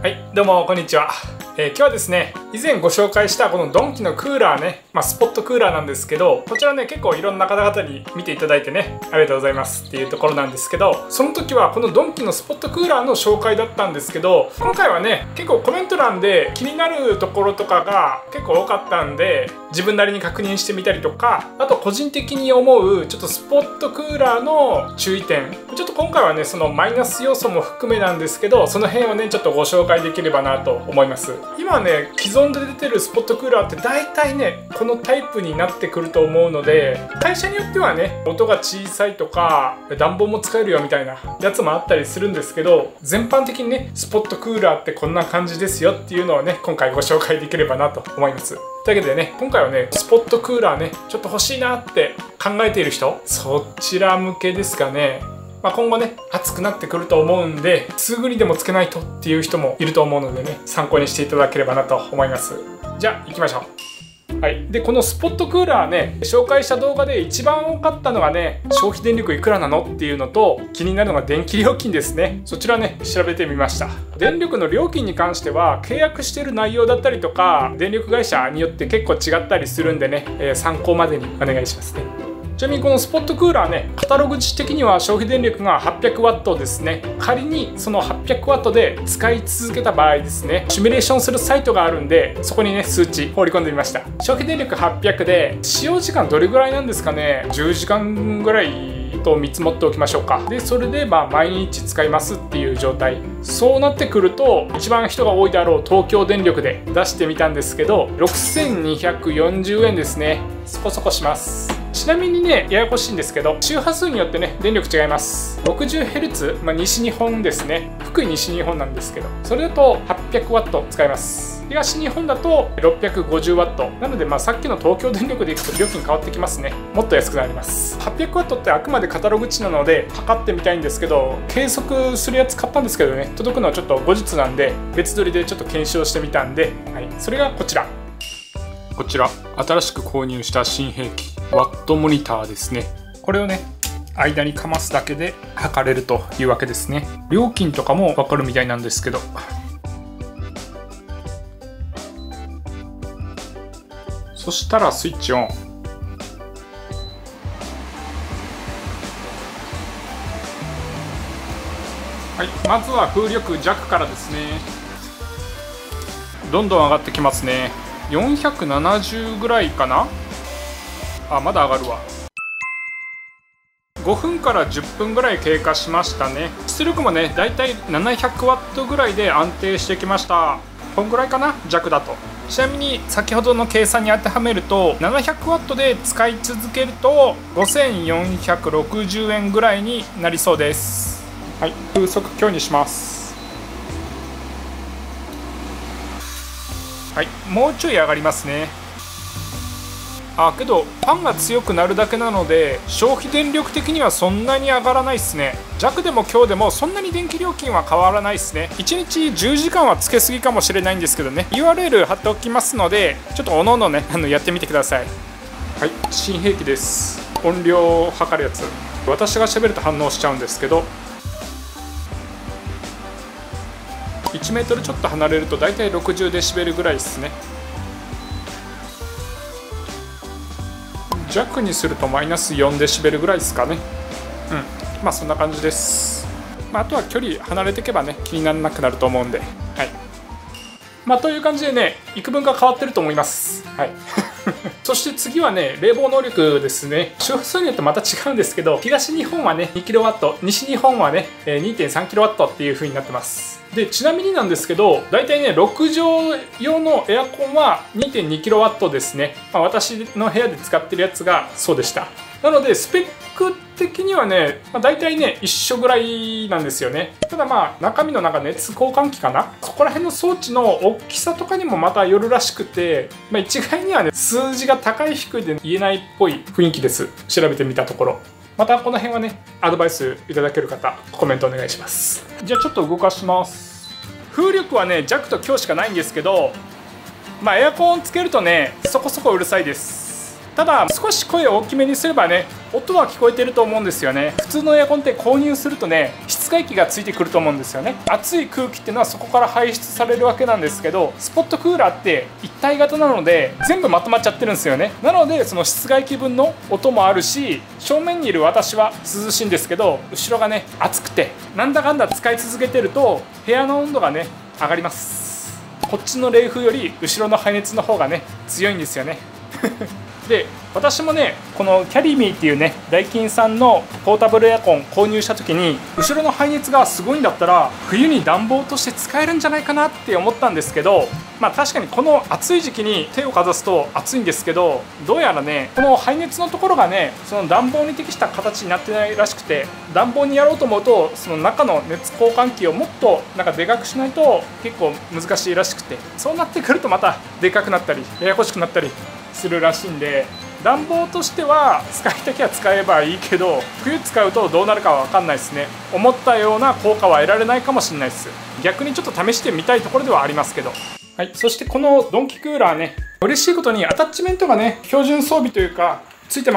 はい、どうもこんにちは。今日はですね、以前ご紹介したこのドンキのクーラーね、スポットクーラーなんですけど、こちらね、結構いろんな方々に見ていただいてね、ありがとうございますっていうところなんですけど、その時はこのドンキのスポットクーラーの紹介だったんですけど、今回はね、結構コメント欄で気になるところとかが結構多かったんで、自分なりに確認してみたりとか、あと個人的に思うちょっとスポットクーラーの注意点、ちょっと今回はね、そのマイナス要素も含めなんですけど、その辺をね、ちょっとご紹介できればなと思います。今ね、既存で出てるスポットクーラーって大体ね、このタイプになってくると思うので、会社によってはね、音が小さいとか暖房も使えるよみたいなやつもあったりするんですけど、全般的にね、スポットクーラーってこんな感じですよっていうのをね、今回ご紹介できればなと思います。というわけでね、今回はね、スポットクーラーね、ちょっと欲しいなって考えている人、そちら向けですかね。今後ね、暑くなってくると思うんで、すぐにでもつけないとっていう人もいると思うのでね、参考にしていただければなと思います。じゃあ行きましょう。はい、でこのスポットクーラーね、紹介した動画で一番多かったのがね、消費電力いくらなのっていうのと、気になるのが電気料金ですね。そちらね、調べてみました。電力の料金に関しては契約している内容だったりとか、電力会社によって結構違ったりするんでね、参考までにお願いしますね。ちなみにこのスポットクーラーね、カタログ値的には消費電力が 800W ですね。仮にその 800W で使い続けた場合ですね、シミュレーションするサイトがあるんで、そこにね、数値放り込んでみました。消費電力800で使用時間どれぐらいなんですかね。10時間ぐらいと見積もっておきましょうか。でそれで毎日使いますっていう状態。そうなってくると、一番人が多いであろう東京電力で出してみたんですけど、6240円ですね。そこそこします。ちなみにね、ややこしいんですけど、周波数によってね、電力違います。 60Hz、西日本ですね。福井西日本なんですけど、それだと 800W 使います。東日本だと 650W なので、さっきの東京電力でいくと料金変わってきますね。もっと安くなります。 800W ってあくまでカタログ値なので測ってみたいんですけど、計測するやつ買ったんですけどね、届くのはちょっと後日なんで、別撮りでちょっと検証してみたんで、それがこちら。こちら新しく購入した新兵器ワットモニターですね。これをね、間にかますだけで測れるというわけですね。料金とかも分かるみたいなんですけど、そしたらスイッチオン。はい、まずは風力弱からですね。どんどん上がってきますね。470ぐらいかな。まだ上がるわ。5分から10分ぐらい経過しましたね。出力もね、だいたい 700W ぐらいで安定してきました。こんぐらいかな、弱だと。ちなみに先ほどの計算に当てはめると、 700W で使い続けると5460円ぐらいになりそうです。はい、風速強にします。はい、もうちょい上がりますね。けどファンが強くなるだけなので、消費電力的にはそんなに上がらないですね。弱でも強でもそんなに電気料金は変わらないですね。1日10時間はつけすぎかもしれないんですけどね、 URL 貼っておきますので、ちょっとおのおのね、やってみてください。はい、新兵器です。音量を測るやつ。私が喋ると反応しちゃうんですけど、1メートルちょっと離れるとだいたい60デシベルぐらいですね。弱にするとマイナス4デシベルぐらいですかね。そんな感じです。あとは距離離れていけばね、気にならなくなると思うんで、という感じでね、幾分か変わってると思います。そして次はね、冷房能力ですね。周波数によってまた違うんですけど、東日本はね 2kW、西日本はね 2.3kW っていう風になってます。でちなみになんですけど、だいたいね6畳用のエアコンは 2.2kW ですね。私の部屋で使ってるやつがそうでした。なのでスペック的にはね、だいたいね一緒ぐらいなんですよね。ただ中身の熱交換器かな、そこら辺の装置の大きさとかにもまたよるらしくて、一概にはね数字が高い低いで言えないっぽい雰囲気です。調べてみたところ。またこの辺はね、アドバイスいただける方コメントお願いします。じゃあちょっと動かします。風力はね弱と強しかないんですけど、エアコンつけるとねそこそこうるさいです。 ただ少し声を大きめにすればね、音は聞こえてると思うんですよね。普通のエアコンって購入するとね、室外機がついてくると思うんですよね。熱い空気っていうのはそこから排出されるわけなんですけど、スポットクーラーって一体型なので全部まとまっちゃってるんですよね。なのでその室外機分の音もあるし、正面にいる私は涼しいんですけど、後ろがね暑くて、なんだかんだ使い続けてると部屋の温度がね上がります。こっちの冷風より後ろの排熱の方がね強いんですよね。で、私もねこのキャリーミーっていうねダイキンさんのポータブルエアコン購入した時に、後ろの排熱がすごいんだったら冬に暖房として使えるんじゃないかなって思ったんですけど、まあ確かにこの暑い時期に手をかざすと暑いんですけど、どうやらねこの排熱のところがねその暖房に適した形になってないらしくて、暖房にやろうと思うとその中の熱交換器をもっとなんかでかくしないと結構難しいらしくて、そうなってくるとまたでかくなったりややこしくなったりするらしいんで、暖房としては使いたきゃ使えばいいけど、冬使うとどうなるかは分かんないですね。思ったような効果は得られないかもしれないです。逆にちょっと試してみたいところではありますけど。はい、そしてこのドンキクーラーね、嬉しいことにアタッチメントがね標準装備というかついてます。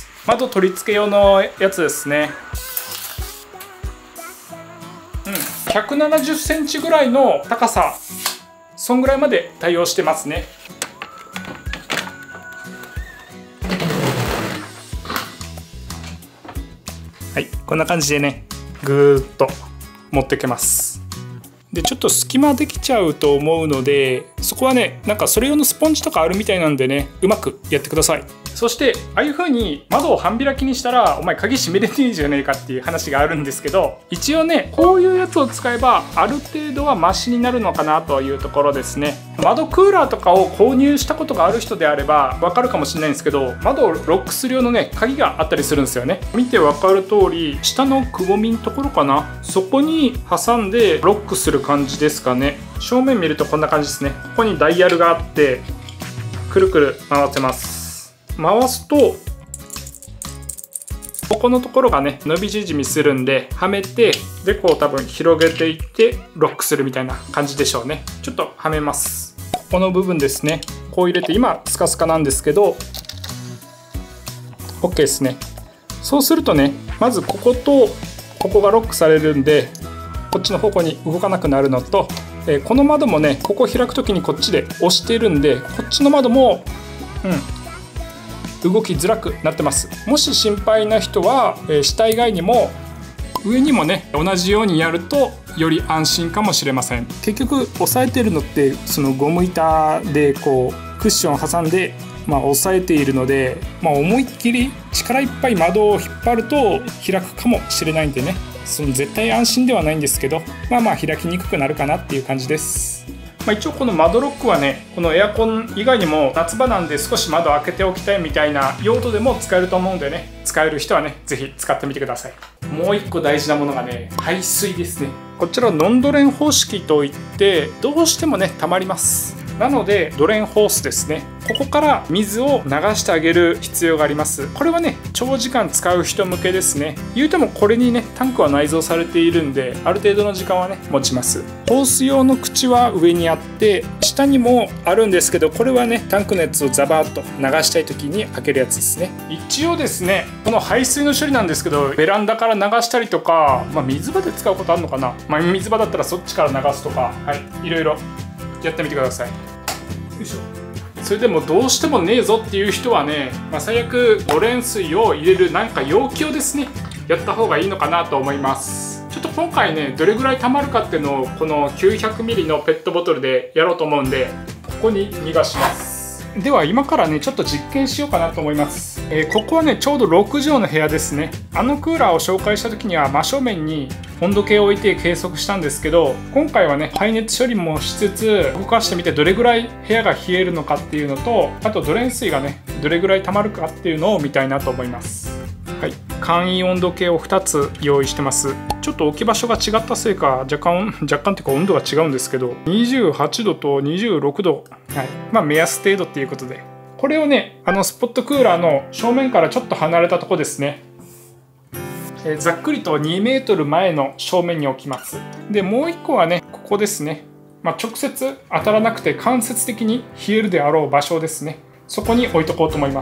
窓取り付け用のやつですね。170センチぐらいの高さ、そんぐらいまで対応してますね。はい、こんな感じでねぐーっと持ってけます。でちょっと隙間できちゃうと思うので、そこはねなんかそれ用のスポンジとかあるみたいなんでね、うまくやってください。そしてああいう風に窓を半開きにしたらお前鍵閉めれていいじゃねえかっていう話があるんですけど、一応ねこういうやつを使えばある程度はマシになるのかなというところですね。窓クーラーとかを購入したことがある人であればわかるかもしれないんですけど、窓をロックする用のね鍵があったりするんですよね。見てわかる通り下のくぼみのところかな、そこに挟んでロックする感じですかね。正面見るとこんな感じですね。ここにダイヤルがあってくるくる回せます。回すとここのところがね伸び縮みするんで、はめてでこう多分広げていってロックするみたいな感じでしょうね。ちょっとはめます。ここの部分ですね、こう入れて今スカスカなんですけど OK ですね。そうするとね、まずこことここがロックされるんでこっちの方向に動かなくなるのと、この窓もねここ開く時にこっちで押してるんで、こっちの窓も動きづらくなってます。もし心配な人は、下以外にも上にもね同じようにやるとより安心かもしれません。結局押さえてるのってそのゴム板でこうクッションを挟んで押さえているので、思いっきり力いっぱい窓を引っ張ると開くかもしれないんでね、その絶対安心ではないんですけど、開きにくくなるかなっていう感じです。一応この窓ロックはね、このエアコン以外にも夏場なんで少し窓開けておきたいみたいな用途でも使えると思うんでね、使える人はね是非使ってみてください。もう一個大事なものがね、排水ですね。こちらノンドレン方式といってどうしてもね溜まります。なのでドレンホースですね、ここから水を流してあげる必要があります。これはね長時間使う人向けですね。言うてもこれにねタンクは内蔵されているんで、ある程度の時間はね持ちます。ホース用の口は上にあって下にもあるんですけど、これはねタンクのやつをザバーッと流したい時に開けるやつですね。一応ですねこの排水の処理なんですけど、ベランダから流したりとか、水場で使うことあるのかな、水場だったらそっちから流すとか、いろいろやってみてください。よいしょ。それでもどうしてもねえぞっていう人はね、最悪ドレン水を入れるなんか容器をですねやった方がいいのかなと思います。ちょっと今回ねどれぐらい溜まるかっていうのをこの 900ml のペットボトルでやろうと思うんで、ここに逃がします。では今からねちょっと実験しようかなと思います。ここはねちょうど6畳の部屋ですね。あのクーラーを紹介した時には真正面に温度計を置いて計測したんですけど、今回はね排熱処理もしつつ動かしてみてどれぐらい部屋が冷えるのかっていうのと、あとドレン水がねどれぐらい溜まるかっていうのを見たいなと思います。はい、簡易温度計を2つ用意してます。ちょっと置き場所が違ったせいか若干っていうか温度が違うんですけど、28度と26度、目安程度っていうことで、これをねスポットクーラーの正面からちょっと離れたとこですね、ざっくりと2メートル前の正面に置きます。でもう1個はねここですね、直接当たらなくて間接的に冷えるであろう場所ですね。 そこに置いとこうと思います。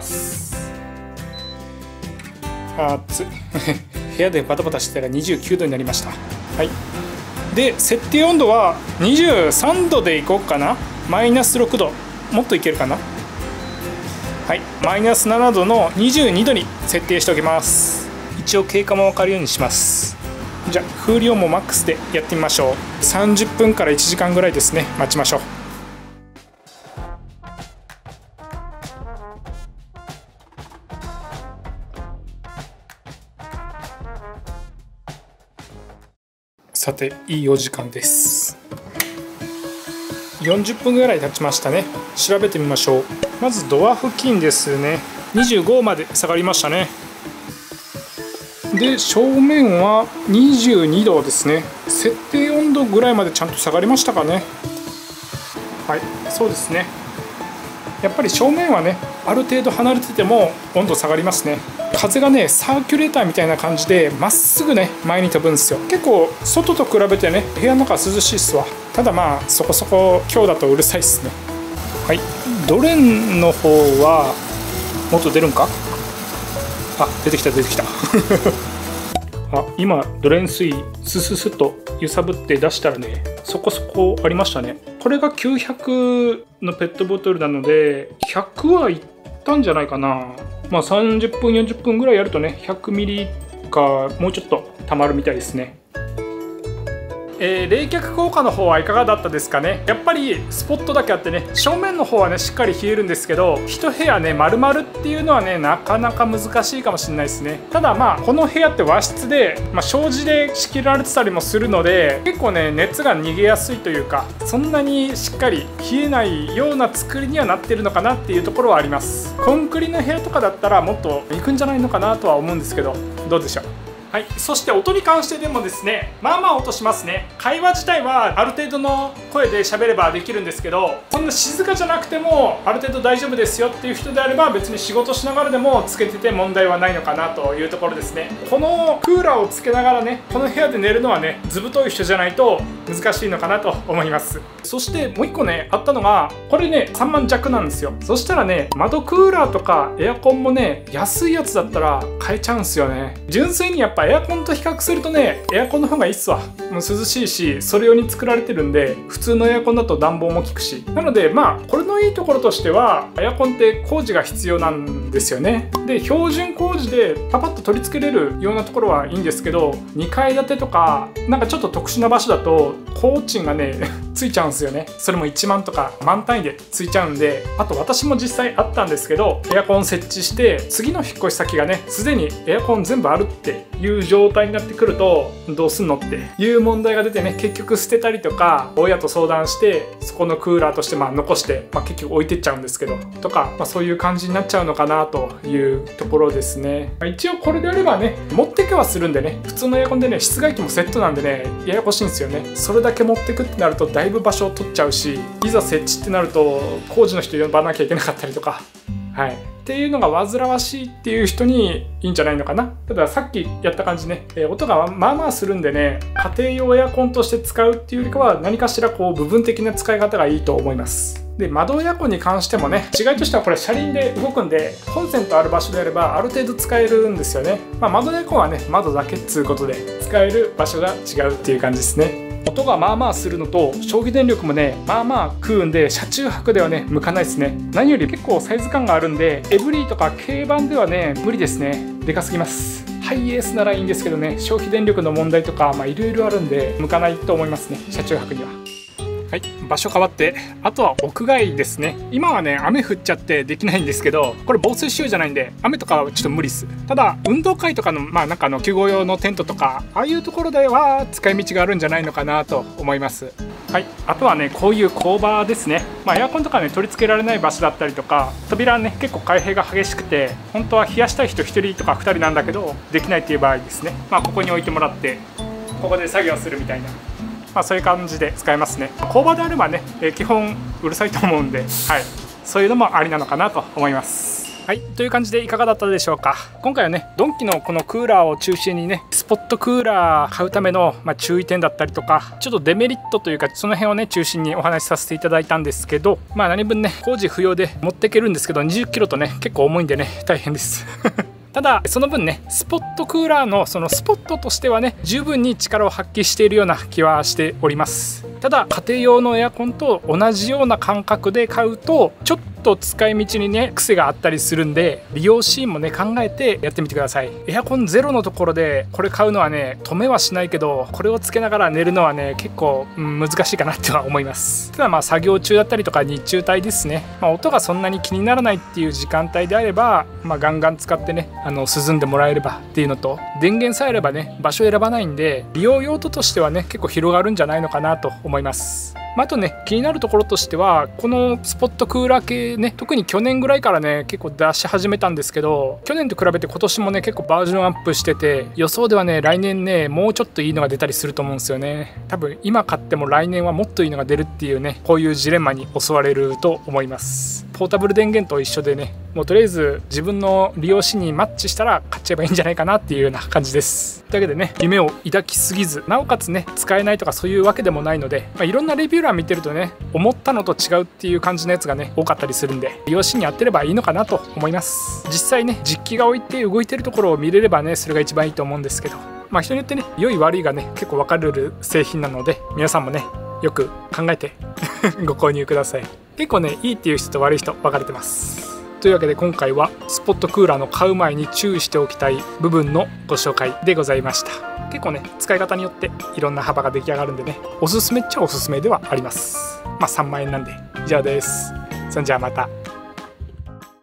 暑い部屋でバタバタしてたら29度になりました。はい、で設定温度は23度でいこうかな。マイナス6度もっといけるかな。はい、マイナス7度の22度に設定しておきます。一応経過も分かるようにします。じゃあ風量もマックスでやってみましょう。30分から1時間ぐらいですね、待ちましょう。さて、いいお時間です。40分ぐらい経ちましたね。調べてみましょう。まずドア付近ですね。25まで下がりましたね。で正面は22度ですね。設定温度ぐらいまでちゃんと下がりましたかね。はい、そうですね。やっぱり正面はね、ある程度離れてても温度下がりますね。風がね、サーキュレーターみたいな感じでまっすぐね前に飛ぶんですよ。結構外と比べてね、部屋の中は涼しいっすわ。ただまあそこそこ今日だとうるさいっすね。はい、ドレンの方はもっと出るんか。あ、出てきた出てきたあ、今ドレン水スススッと揺さぶって出したらね、そこそこありましたね。これが900のペットボトルなので100はいったんじゃないかな。まあ30分40分ぐらいやるとね、100ミリかもうちょっとたまるみたいですね。冷却効果の方はいかがだったですかね。やっぱりスポットだけあってね、正面の方はねしっかり冷えるんですけど、一部屋ね丸々っていうのはねなかなか難しいかもしれないですね。ただまあこの部屋って和室で、障子で仕切られてたりもするので、結構ね熱が逃げやすいというか、そんなにしっかり冷えないような作りにはなってるのかなっていうところはあります。コンクリの部屋とかだったらもっといくんじゃないのかなとは思うんですけど、どうでしょう。はい、そして音に関してでもですね、まあまあ音しますね。会話自体はある程度の声で喋ればできるんですけど、そんな静かじゃなくてもある程度大丈夫ですよっていう人であれば、別に仕事しながらでもつけてて問題はないのかなというところですね。このクーラーをつけながらね、この部屋で寝るのはね、図太い人じゃないと難しいのかなと思います。そしてもう一個ねあったのが、これね3万弱なんですよ。そしたらね、窓クーラーとかエアコンもね安いやつだったら買えちゃうんですよね。純粋にやっぱエアコンと比較するとね、エアコンの方がいいっすわ。もう涼しいし、それ用に作られてるんで、普通のエアコンだと暖房も効くし、なのでまあこれのいいところとしては、エアコンって工事が必要なんですよね。で標準工事でパパッと取り付けれるようなところはいいんですけど、2階建てとかなんかちょっと特殊な場所だと工賃がねついちゃうんですよね。それも1万とか万単位でついちゃうんで、あと私も実際あったんですけど、エアコン設置して次の引っ越し先がねすでにエアコン全部あるっていう状態になってくると、どうすんのっていう問題が出てね、結局捨てたりとか親と相談してそこのクーラーとして残して、結局置いてっちゃうんですけどとか、そういう感じになっちゃうのかなというところですね。一応これであればね持ってけはするんでね、普通のエアコンでね室外機もセットなんでねややこしいんですよね。それだけ持ってくってなるとだいぶ場所を取っちゃうし、いざ設置ってなると工事の人呼ばなきゃいけなかったりとか、はい、っていうのが煩わしいっていう人にいいんじゃないのかな。たださっきやった感じね、音がまあまあするんでね、家庭用エアコンとして使うっていうよりかは何かしらこう部分的な使い方がいいと思います。で窓エアコンに関してもね、違いとしてはこれ車輪で動くんで、コンセントある場所であればある程度使えるんですよね。窓エアコンはね窓だけっつうことで使える場所が違うっていう感じですね。音がまあまあするのと消費電力もねまあまあ食うんで、車中泊ではね向かないですね。何より結構サイズ感があるんで、エブリィとか軽バンではね無理ですね。でかすぎます。ハイエースならいいんですけどね、消費電力の問題とかいろいろあるんで向かないと思いますね、車中泊には。はい、場所変わって、あとは屋外ですね。今はね雨降っちゃってできないんですけど、これ防水仕様じゃないんで雨とかはちょっと無理っす。ただ運動会とかのなんか救護用のテントとかああいうところでは使い道があるんじゃないのかなと思います。はい、あとはねこういう工場ですね。エアコンとかね取り付けられない場所だったりとか、扉ね結構開閉が激しくて本当は冷やしたい人1人とか2人なんだけどできないっていう場合ですね、ここに置いてもらってここで作業するみたいな、そういう感じで使えますね。工場であればね、基本うるさいと思うんで、はい、そういうのもありなのかなと思います。 はい、という感じでいかがだったでしょうか。今回はねドンキのこのクーラーを中心にねスポットクーラー買うための、注意点だったりとか、ちょっとデメリットというかその辺をね中心にお話しさせていただいたんですけど、何分ね工事不要で持っていけるんですけど、20キロとね結構重いんでね大変ですただその分ねスポットクーラーのそのスポットとしてはね十分に力を発揮しているような気はしております。ただ家庭用のエアコンと同じような感覚で買うとちょっと使い道にね癖があったりするんで、利用シーンもね考えてやってみてください。エアコンゼロのところでこれ買うのはね止めはしないけど、これをつけながら寝るのはね結構、難しいかなっては思います。ただ作業中だったりとか日中帯ですね、音がそんなに気にならないっていう時間帯であれば、ガンガン使ってね涼んでもらえればっていうのと、電源さえあればね場所選ばないんで利用用途としてはね結構広がるんじゃないのかなと思います。あとね気になるところとしては、このスポットクーラー系ね特に去年ぐらいからね結構出し始めたんですけど、去年と比べて今年もね結構バージョンアップしてて、予想ではね来年ねもうちょっといいのが出たりすると思うんですよね。多分今買っても来年はもっといいのが出るっていうね、こういうジレンマに襲われると思います。ポータブル電源と一緒でね、もうとりあえず自分の利用シーンにマッチしたら買っちゃえばいいんじゃないかなっていうような感じです。というわけでね、夢を抱きすぎず、なおかつね使えないとかそういうわけでもないので、いろんなレビュー欄見てるとね思ったのと違うっていう感じのやつがね多かったりするんで、利用シーンに合ってればいいのかなと思います。実際ね実機が置いて動いてるところを見れればねそれが一番いいと思うんですけど、人によってね良い悪いがね結構分かる製品なので、皆さんもねよく考えてご購入ください。結構ねいいっていう人と悪い人分かれてます。というわけで今回はスポットクーラーの買う前に注意しておきたい部分のご紹介でございました。結構ね使い方によっていろんな幅が出来上がるんでね、おすすめっちゃおすすめではあります。3万円なんで以上です。そんじゃあまた。